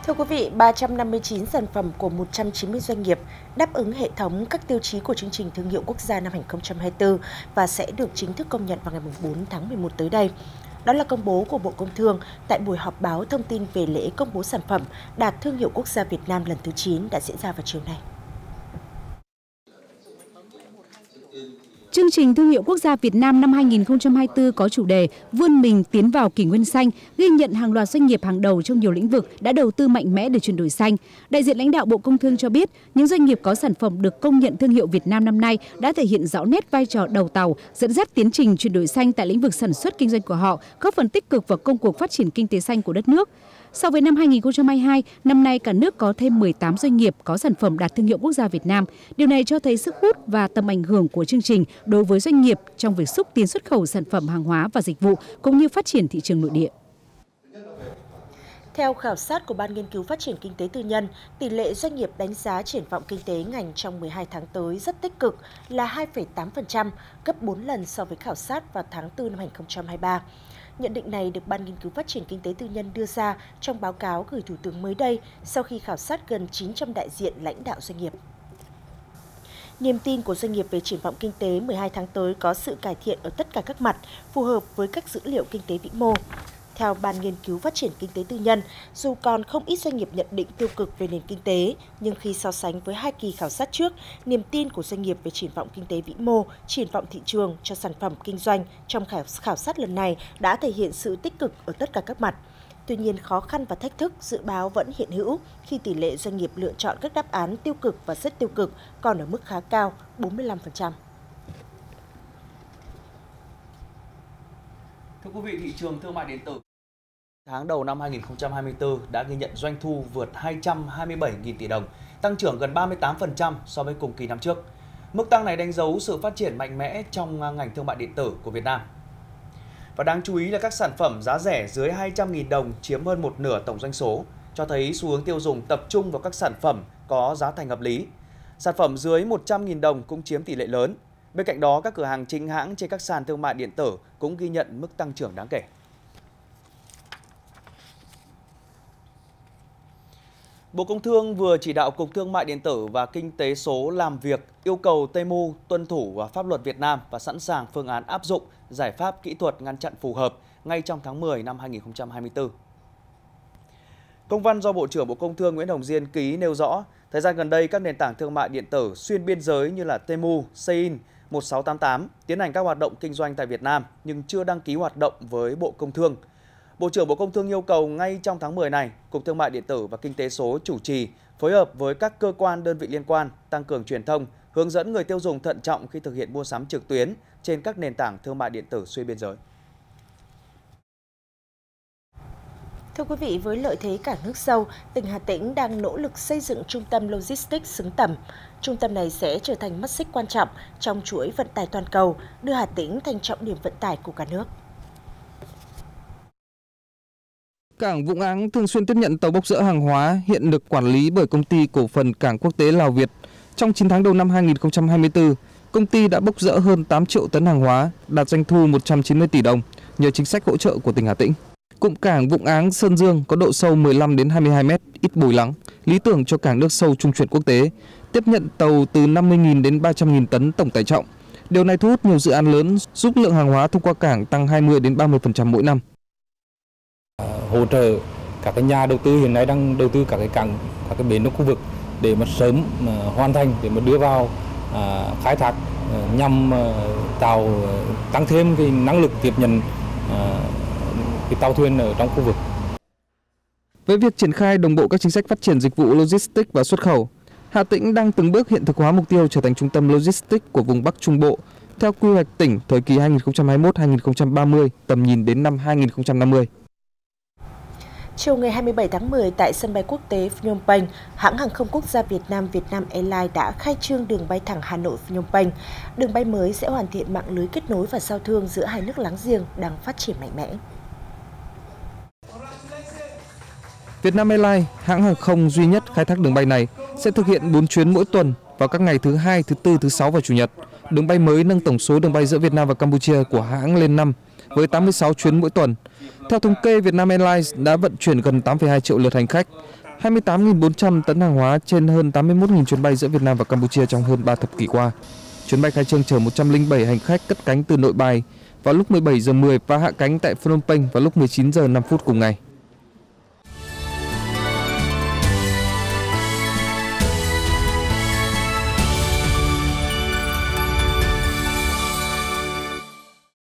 Thưa quý vị, 359 sản phẩm của 190 doanh nghiệp đáp ứng hệ thống các tiêu chí của chương trình thương hiệu quốc gia năm 2024 và sẽ được chính thức công nhận vào ngày 4 tháng 11 tới đây. Đó là công bố của Bộ Công Thương tại buổi họp báo thông tin về lễ công bố sản phẩm đạt thương hiệu quốc gia Việt Nam lần thứ 9 đã diễn ra vào chiều nay. Chương trình Thương hiệu Quốc gia Việt Nam năm 2024 có chủ đề Vươn mình tiến vào kỷ nguyên xanh, ghi nhận hàng loạt doanh nghiệp hàng đầu trong nhiều lĩnh vực đã đầu tư mạnh mẽ để chuyển đổi xanh. Đại diện lãnh đạo Bộ Công Thương cho biết, những doanh nghiệp có sản phẩm được công nhận thương hiệu Việt Nam năm nay đã thể hiện rõ nét vai trò đầu tàu, dẫn dắt tiến trình chuyển đổi xanh tại lĩnh vực sản xuất kinh doanh của họ, góp phần tích cực vào công cuộc phát triển kinh tế xanh của đất nước. So với năm 2022, năm nay cả nước có thêm 18 doanh nghiệp có sản phẩm đạt thương hiệu quốc gia Việt Nam. Điều này cho thấy sức hút và tầm ảnh hưởng của chương trình đối với doanh nghiệp trong việc xúc tiến xuất khẩu sản phẩm hàng hóa và dịch vụ cũng như phát triển thị trường nội địa. Theo khảo sát của Ban Nghiên cứu Phát triển Kinh tế Tư nhân, tỷ lệ doanh nghiệp đánh giá triển vọng kinh tế ngành trong 12 tháng tới rất tích cực là 2,8%, gấp 4 lần so với khảo sát vào tháng 4 năm 2023. Nhận định này được Ban Nghiên cứu Phát triển Kinh tế Tư nhân đưa ra trong báo cáo gửi Thủ tướng mới đây sau khi khảo sát gần 900 đại diện lãnh đạo doanh nghiệp. Niềm tin của doanh nghiệp về triển vọng kinh tế 12 tháng tới có sự cải thiện ở tất cả các mặt, phù hợp với các dữ liệu kinh tế vĩ mô. Theo Ban Nghiên cứu Phát triển Kinh tế Tư nhân, dù còn không ít doanh nghiệp nhận định tiêu cực về nền kinh tế, nhưng khi so sánh với hai kỳ khảo sát trước, niềm tin của doanh nghiệp về triển vọng kinh tế vĩ mô, triển vọng thị trường cho sản phẩm kinh doanh trong khảo sát lần này đã thể hiện sự tích cực ở tất cả các mặt. Tuy nhiên, khó khăn và thách thức dự báo vẫn hiện hữu khi tỷ lệ doanh nghiệp lựa chọn các đáp án tiêu cực và rất tiêu cực còn ở mức khá cao, 45%. Thưa quý vị, thị trường thương mại điện tử tháng đầu năm 2024 đã ghi nhận doanh thu vượt 227.000 tỷ đồng, tăng trưởng gần 38% so với cùng kỳ năm trước. Mức tăng này đánh dấu sự phát triển mạnh mẽ trong ngành thương mại điện tử của Việt Nam. Và đáng chú ý là các sản phẩm giá rẻ dưới 200.000 đồng chiếm hơn một nửa tổng doanh số, cho thấy xu hướng tiêu dùng tập trung vào các sản phẩm có giá thành hợp lý. Sản phẩm dưới 100.000 đồng cũng chiếm tỷ lệ lớn. Bên cạnh đó, các cửa hàng chính hãng trên các sàn thương mại điện tử cũng ghi nhận mức tăng trưởng đáng kể. Bộ Công Thương vừa chỉ đạo Cục Thương mại điện tử và Kinh tế số làm việc yêu cầu Temu tuân thủ pháp luật Việt Nam và sẵn sàng phương án áp dụng giải pháp kỹ thuật ngăn chặn phù hợp ngay trong tháng 10 năm 2024. Công văn do Bộ trưởng Bộ Công Thương Nguyễn Hồng Diên ký nêu rõ, thời gian gần đây các nền tảng thương mại điện tử xuyên biên giới như là Temu, Shein, 1688 tiến hành các hoạt động kinh doanh tại Việt Nam nhưng chưa đăng ký hoạt động với Bộ Công Thương. Bộ trưởng Bộ Công Thương yêu cầu ngay trong tháng 10 này, Cục Thương mại điện tử và Kinh tế số chủ trì, phối hợp với các cơ quan đơn vị liên quan tăng cường truyền thông, hướng dẫn người tiêu dùng thận trọng khi thực hiện mua sắm trực tuyến trên các nền tảng thương mại điện tử xuyên biên giới. Thưa quý vị, với lợi thế cảng nước sâu, tỉnh Hà Tĩnh đang nỗ lực xây dựng trung tâm logistics xứng tầm. Trung tâm này sẽ trở thành mắt xích quan trọng trong chuỗi vận tải toàn cầu, đưa Hà Tĩnh thành trọng điểm vận tải của cả nước. Cảng Vũng Áng thường xuyên tiếp nhận tàu bốc dỡ hàng hóa, hiện được quản lý bởi Công ty Cổ phần Cảng Quốc tế Lào Việt. Trong 9 tháng đầu năm 2024, công ty đã bốc dỡ hơn 8 triệu tấn hàng hóa, đạt doanh thu 190 tỷ đồng nhờ chính sách hỗ trợ của tỉnh Hà Tĩnh. Cụm cảng Vũng Áng Sơn Dương có độ sâu 15 đến 22 m, ít bồi lắng, lý tưởng cho cảng nước sâu trung chuyển quốc tế, tiếp nhận tàu từ 50.000 đến 300.000 tấn tổng tải trọng. Điều này thu hút nhiều dự án lớn, giúp lượng hàng hóa thông qua cảng tăng 20 đến 30% mỗi năm. Hỗ trợ các cái nhà đầu tư hiện nay đang đầu tư các cái cảng, các cái bến trong khu vực để mà sớm hoàn thành, để mà đưa vào khai thác nhằm tăng thêm cái năng lực tiếp nhận cái tàu thuyền ở trong khu vực. Với việc triển khai đồng bộ các chính sách phát triển dịch vụ logistics và xuất khẩu, Hà Tĩnh đang từng bước hiện thực hóa mục tiêu trở thành trung tâm logistics của vùng Bắc Trung Bộ theo quy hoạch tỉnh thời kỳ 2021-2030, tầm nhìn đến năm 2050. Chiều ngày 27 tháng 10 tại sân bay quốc tế Phnom Penh, hãng hàng không quốc gia Việt Nam Vietnam Airlines đã khai trương đường bay thẳng Hà Nội Phnom Penh. Đường bay mới sẽ hoàn thiện mạng lưới kết nối và giao thương giữa hai nước láng giềng đang phát triển mạnh mẽ. Vietnam Airlines, hãng hàng không duy nhất khai thác đường bay này, sẽ thực hiện 4 chuyến mỗi tuần vào các ngày thứ Hai, thứ Tư, thứ Sáu và Chủ nhật. Đường bay mới nâng tổng số đường bay giữa Việt Nam và Campuchia của hãng lên 5, với 86 chuyến mỗi tuần. Theo thống kê, Vietnam Airlines đã vận chuyển gần 8,2 triệu lượt hành khách. 28.400 tấn hàng hóa trên hơn 81.000 chuyến bay giữa Việt Nam và Campuchia trong hơn 3 thập kỷ qua. Chuyến bay khai trương chở 107 hành khách cất cánh từ Nội Bài vào lúc 17 giờ 10 và hạ cánh tại Phnom Penh vào lúc 19 giờ 5 phút cùng ngày.